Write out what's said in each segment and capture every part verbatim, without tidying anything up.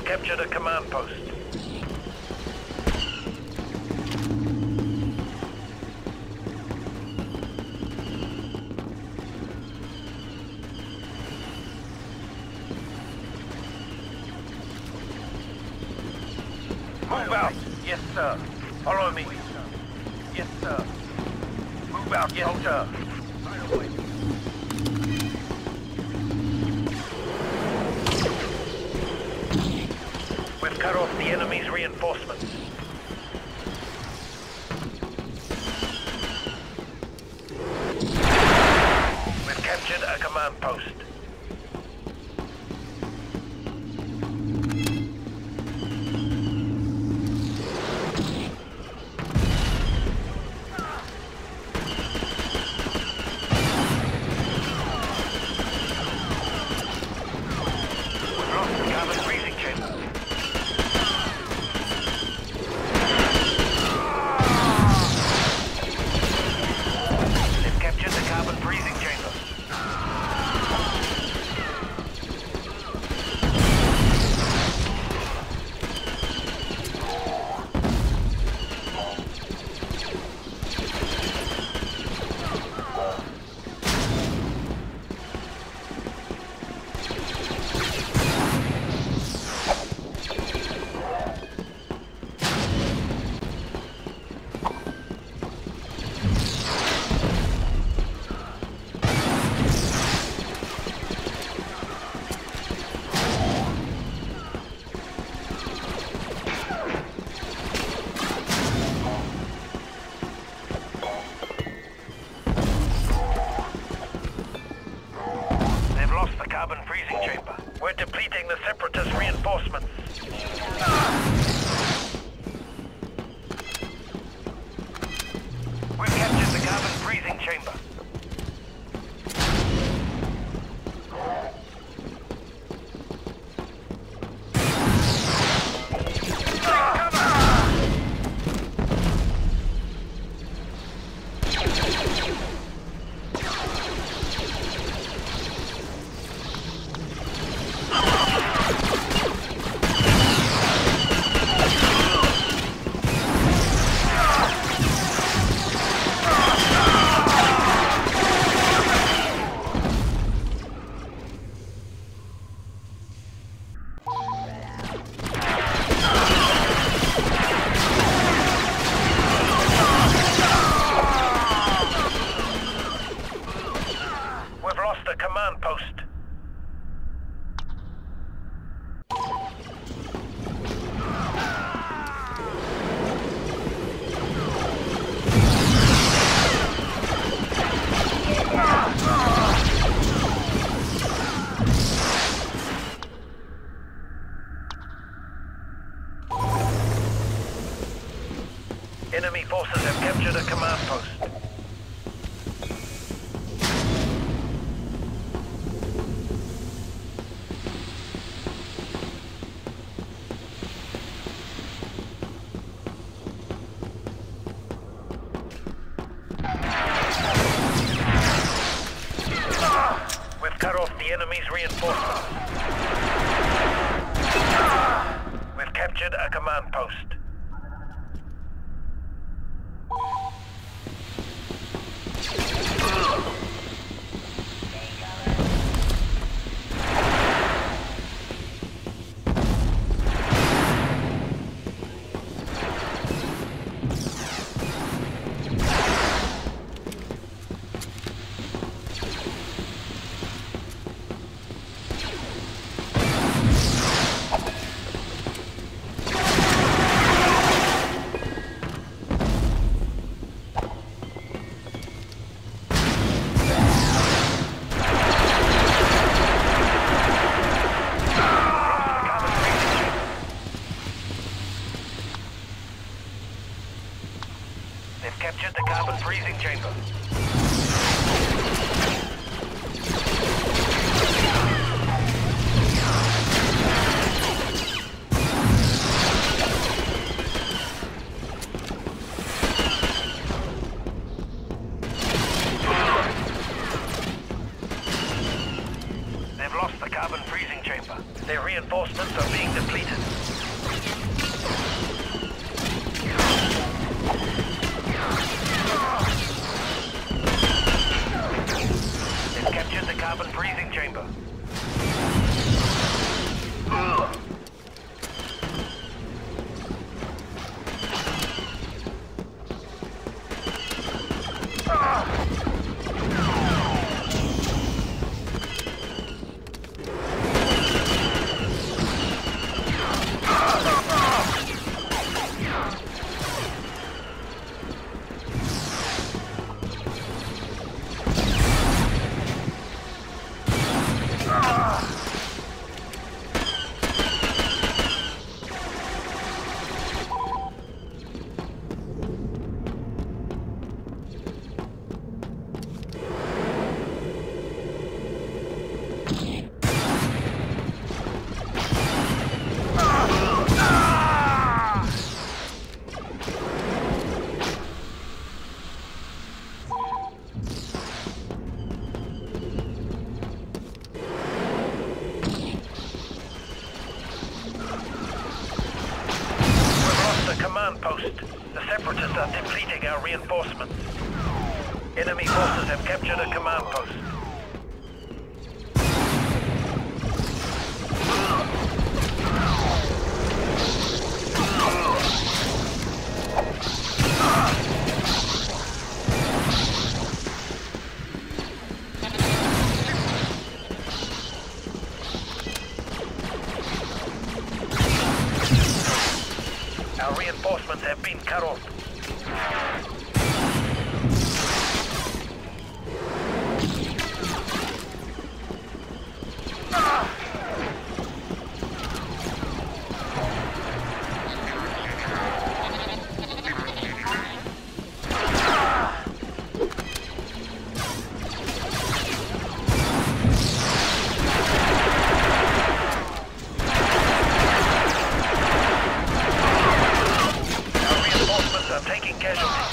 captured a command post. Move out! Yes, sir. Follow me. Yes, sir. Move out, yes, sir. We've cut off the enemy's reinforcements. We've captured a command post. We're depleting the Separatist reinforcements. We've captured the carbon freezing chamber. Command post. Enemy forces have captured a command post. Cut off the enemy's reinforcements. We've captured a command post. carbon freezing chamber. Their reinforcements are being depleted. They've captured the carbon freezing chamber. Ugh. Command post. The Separatists are depleting our reinforcements. Enemy forces have captured a command post. Our reinforcements have been cut off. Taking casualties.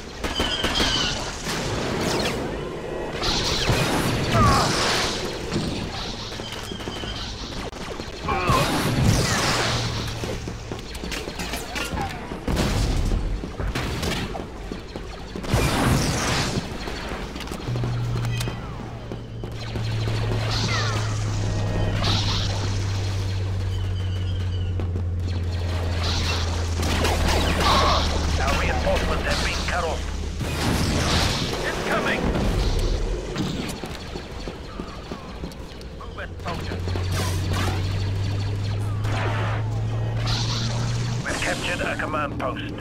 Have been cut off. It's coming! Move it, soldier. We've captured a command post.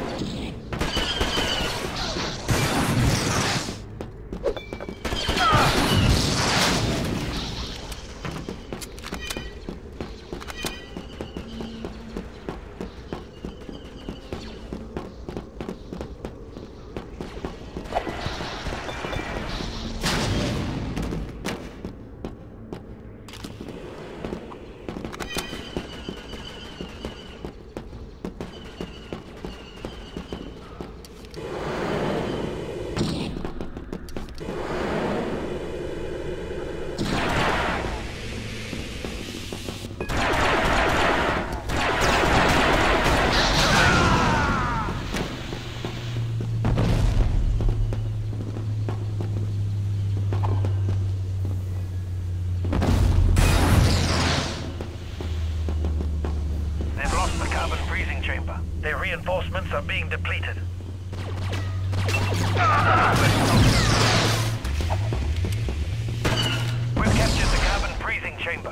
Chamber. Their reinforcements are being depleted. We've captured the carbon freezing chamber.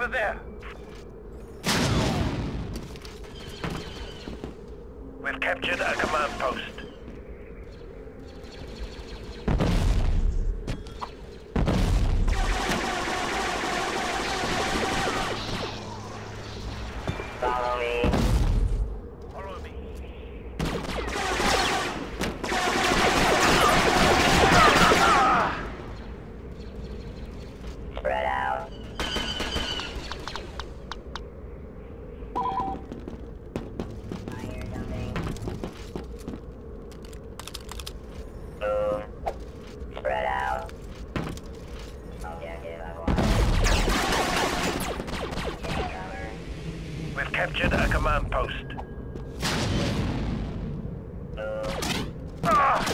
over there. We've captured a command post. Follow me. Follow me. Spread out. I hear something. Move. Spread out. Objective acquired. Take cover. We've captured a command post. Move. Ah!